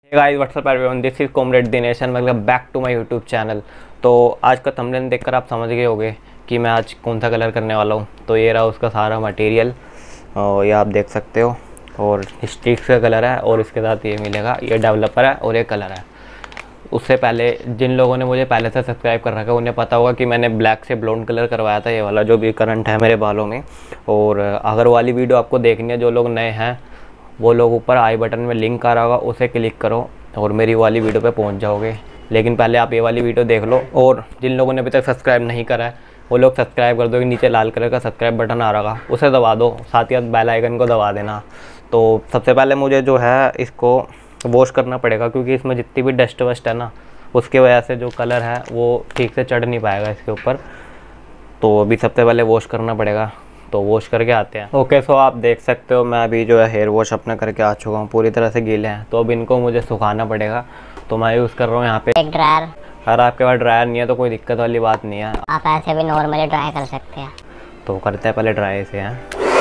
Guys what's up everyone, this is comrade Dinesh and welcome back to my YouTube channel. तो आज का thumbnail देखकर आप समझ गए होंगे कि मैं आज कौन सा कलर करने वाला हूँ। तो ये रहा उसका सारा मटेरियल और ये आप देख सकते हो, और स्टिक्स का कलर है और इसके साथ ये मिलेगा, ये डेवलपर है और ये कलर है। उससे पहले जिन लोगों ने मुझे पहले से सब्सक्राइब कर रखा है उन्हें पता होगा कि मैंने ब्लैक से ब्लोंड कलर करवाया था, ये वाला जो भी करंट है मेरे बालों में। और अगर वाली वीडियो आपको देखनी है, जो लोग नए हैं वो लोग ऊपर आई बटन में लिंक आ रहा होगा, उसे क्लिक करो और मेरी वाली वीडियो पे पहुंच जाओगे। लेकिन पहले आप ये वाली वीडियो देख लो, और जिन लोगों ने अभी तक सब्सक्राइब नहीं करा है वो लोग सब्सक्राइब कर दो। नीचे लाल कलर का सब्सक्राइब बटन आ रहा होगा, उसे दबा दो, साथ ही साथ बेल आइकन को दबा देना। तो सबसे पहले मुझे जो है इसको वॉश करना पड़ेगा, क्योंकि इसमें जितनी भी डस्ट वस्ट है ना, उसकी वजह से जो कलर है वो ठीक से चढ़ नहीं पाएगा इसके ऊपर। तो अभी सबसे पहले वॉश करना पड़ेगा, तो वॉश करके आते हैं। ओके, सो आप देख सकते हो मैं अभी जो है हेयर वॉश अपना करके आ चुका हूँ, पूरी तरह से गीले हैं। तो अब इनको मुझे सुखाना पड़ेगा, तो मैं यूज़ कर रहा हूँ यहाँ पे एक ड्रायर। अगर आपके पास ड्रायर नहीं है तो कोई दिक्कत वाली बात नहीं है, आप ऐसे भी नॉर्मली ड्राई कर सकते हैं। तो करते हैं पहले ड्राई से हैं।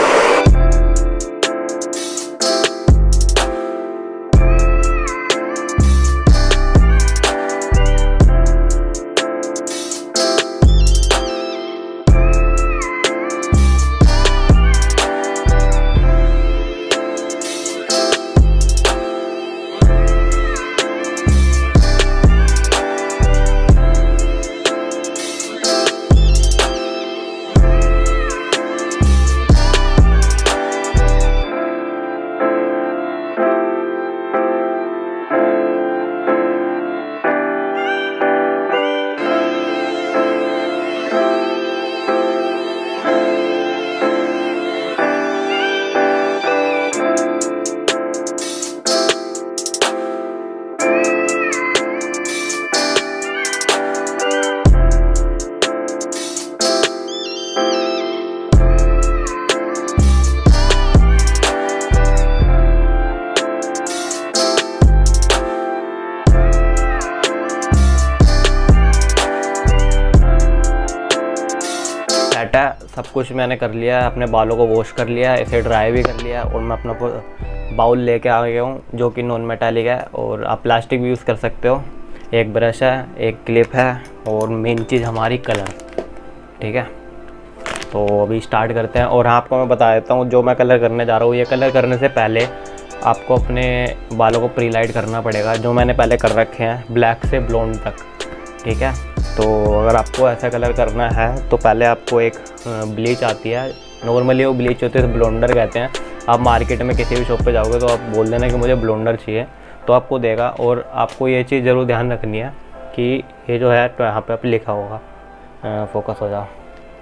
सब कुछ मैंने कर लिया है, अपने बालों को वॉश कर लिया है, इसे ड्राई भी कर लिया है, और मैं अपना बाउल लेके आ गया हूँ जो कि नॉन मेटालिक है, और आप प्लास्टिक भी यूज़ कर सकते हो। एक ब्रश है, एक क्लिप है, और मेन चीज़ हमारी कलर। ठीक है, तो अभी स्टार्ट करते हैं। और आपको मैं बता देता हूँ जो मैं कलर करने जा रहा हूँ, ये कलर करने से पहले आपको अपने बालों को प्री लाइट करना पड़ेगा, जो मैंने पहले कर रखे हैं ब्लैक से ब्लोंड तक। ठीक है, तो अगर आपको ऐसा कलर करना है तो पहले आपको एक ब्लीच आती है, नॉर्मली वो ब्लीच होती है, ब्लोंडर कहते हैं। आप मार्केट में किसी भी शॉप पे जाओगे तो आप बोल देना कि मुझे ब्लोंडर चाहिए, तो आपको देगा। और आपको ये चीज़ ज़रूर ध्यान रखनी है कि ये जो है तो यहाँ पे आप लिखा होगा, फोकस हो जाओ,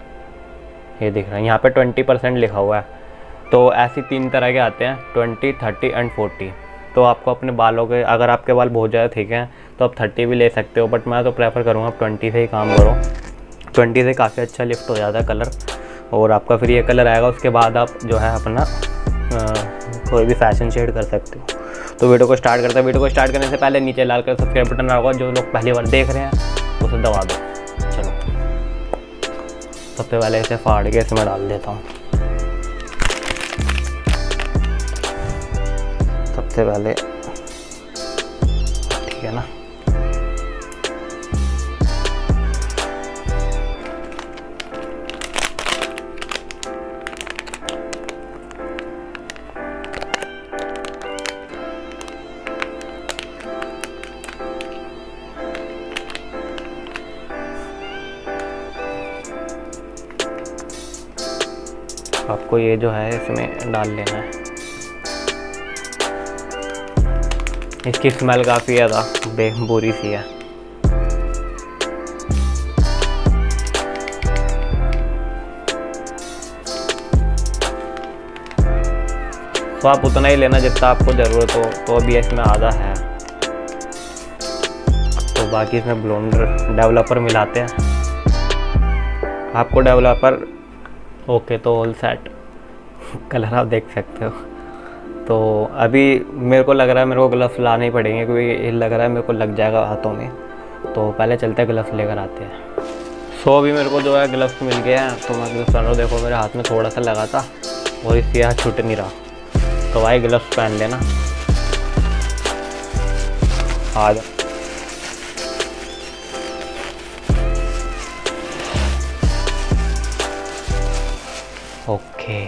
ये दिख रहा है यहाँ पे 20% लिखा हुआ है। तो ऐसी 3 तरह के आते हैं, 20, 30 एंड 40। तो आपको अपने बालों के, अगर आपके बाल बहुत ज़्यादा ठीक हैं तो आप 30 भी ले सकते हो, बट मैं तो प्रेफर करूँगा आप 20 से ही काम करो। 20 से काफ़ी अच्छा लिफ्ट हो जाता है कलर, और आपका फिर ये कलर आएगा। उसके बाद आप जो है अपना कोई भी फैशन शेड कर सकते हो। तो वीडियो को स्टार्ट करते हैं। वीडियो को स्टार्ट करने से पहले नीचे लाल कलर सब्सक्राइब बटन होगा, जो लोग पहली बार देख रहे हैं उसे दबा दो। चलो, सबसे पहले इसे फाड़ के इसमें डाल देता हूँ। सबसे पहले ठीक है ना, आपको ये जो है इसमें डाल लेना है। इसकी स्मेल काफ़ी ज़्यादा बुरी सी है। तो आप उतना ही लेना जितना आपको ज़रूरत हो। तो अभी इसमें आधा है, तो बाकी इसमें ब्लोंडर डेवलपर मिलाते हैं। आपको डेवलपर ओके, तो ऑल सेट कलर आप देख सकते हो। तो अभी मेरे को लग रहा है मेरे को ग्लव्स लाने ही पड़ेंगे, क्योंकि ये लग रहा है मेरे को लग जाएगा हाथों में। तो पहले चलते हैं ग्लव्स लेकर आते हैं। सो अभी मेरे को जो है ग्लव्स मिल गया है, तो मैं ग्लव्स पहन रहा हूँ। देखो मेरे हाथ में थोड़ा सा लगा था और इससे यहाँ छूट नहीं रहा, तो भाई ग्लव्स पहन लेना। आ जा। ओके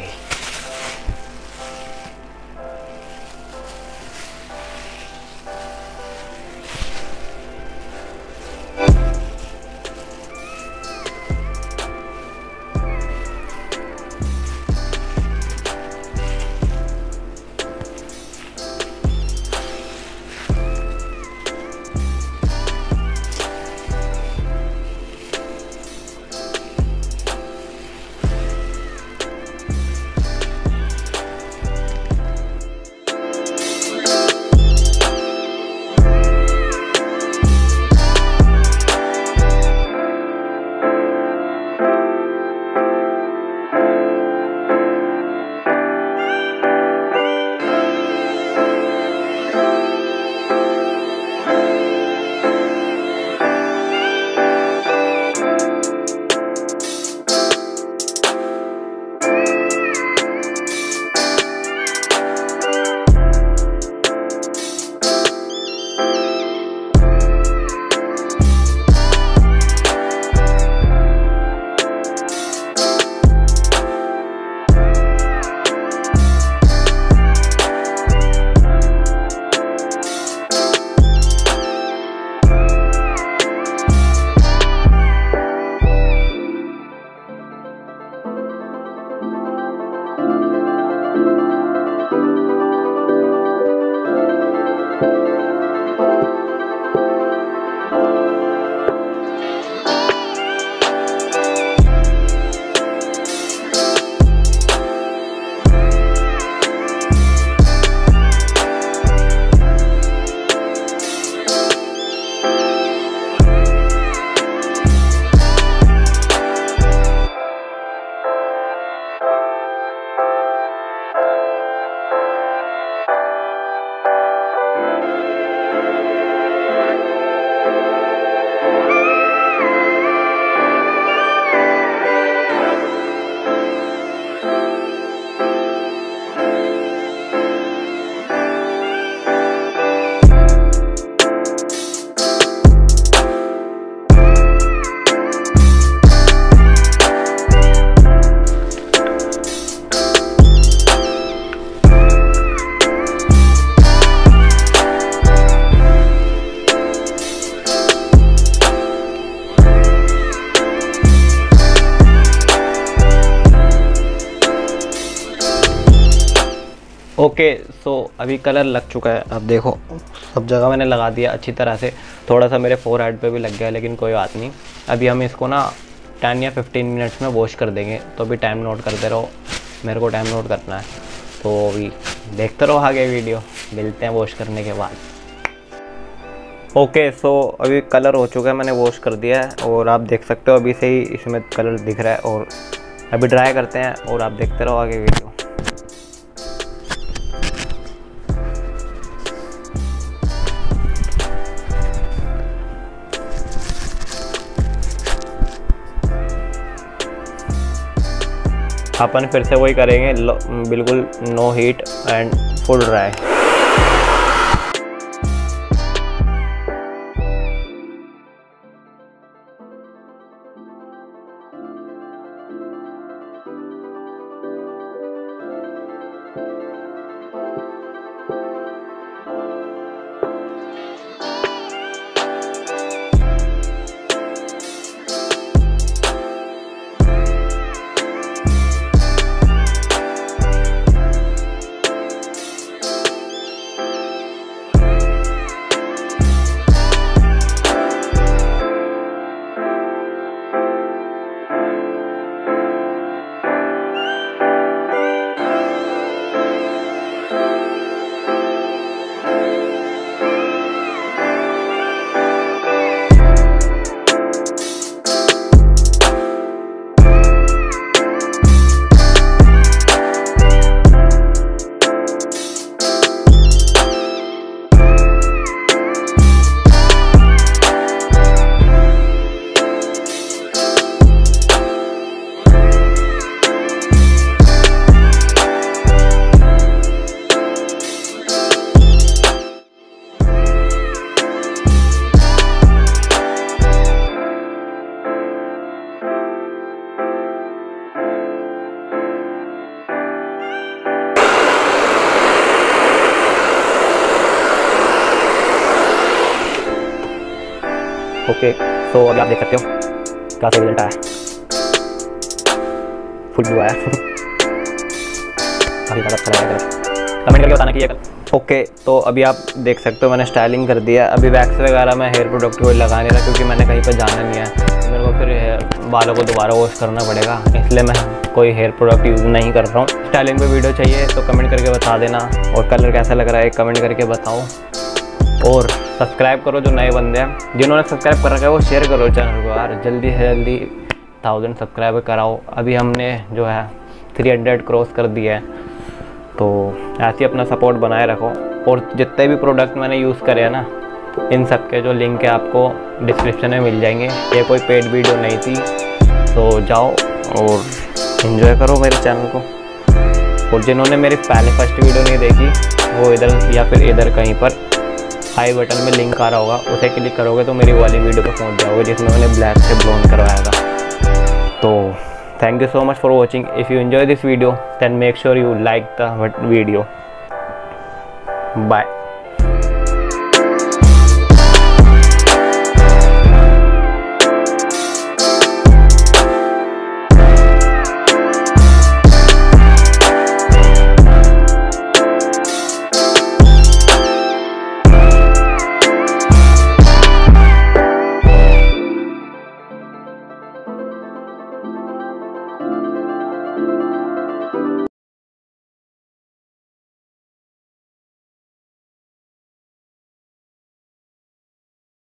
ओके सो अभी कलर लग चुका है। अब देखो सब जगह मैंने लगा दिया अच्छी तरह से। थोड़ा सा मेरे फोरहेड पे भी लग गया लेकिन कोई बात नहीं। अभी हम इसको ना 10 या 15 मिनट्स में वॉश कर देंगे। तो अभी टाइम नोट करते रहो, मेरे को टाइम नोट करना है। तो अभी देखते रहो आगे वीडियो, मिलते हैं वॉश करने के बाद। ओके सो अभी कलर हो चुका है, मैंने वॉश कर दिया है और आप देख सकते हो अभी से ही इसमें कलर दिख रहा है। और अभी ड्राई करते हैं और आप देखते रहो आगे वीडियो। अपन फिर से वही करेंगे, बिल्कुल no heat and full dry. Okay, तो अभी आप देख सकते हो क्या सही रिजल्ट आया, फुल ब्लू आया। काफ़ी ज़्यादा अच्छा लगा, कमेंट करके बताना कि ये ओके। तो अभी आप देख सकते हो मैंने स्टाइलिंग कर दिया। अभी वैक्स वगैरह मैं हेयर प्रोडक्ट कोई लगा नहीं रहा, क्योंकि मैंने कहीं पर जाना नहीं है, मेरे को फिर बालों को दोबारा वॉश करना पड़ेगा, इसलिए मैं कोई हेयर प्रोडक्ट यूज़ नहीं कर रहा हूँ। स्टाइलिंग पे वीडियो चाहिए तो कमेंट करके बता देना, और कलर कैसा लग रहा है कमेंट करके बताओ, और सब्सक्राइब करो जो नए बंदे हैं। जिन्होंने सब्सक्राइब कर रखा है वो शेयर करो चैनल को यार, जल्दी से जल्दी 1000 सब्सक्राइबर कराओ। अभी हमने जो है 300 क्रॉस कर दिया है, तो ऐसे ही अपना सपोर्ट बनाए रखो। और जितने भी प्रोडक्ट मैंने यूज़ करे हैं ना, इन सब के जो लिंक है आपको डिस्क्रिप्शन में मिल जाएंगे। ये कोई पेड वीडियो नहीं थी, तो जाओ और एंजॉय करो मेरे चैनल को। और जिन्होंने मेरी पहले फर्स्ट वीडियो नहीं देखी, वो इधर या फिर इधर कहीं पर आई बटन में लिंक आ रहा होगा, उसे क्लिक करोगे तो मेरी वाली वीडियो पर पहुंच जाओगे, जिसमें मैंने ब्लैक से ब्लॉन्ड करवाया था। तो thank you so much for watching. If you enjoy this video, then make sure you like the video. Bye.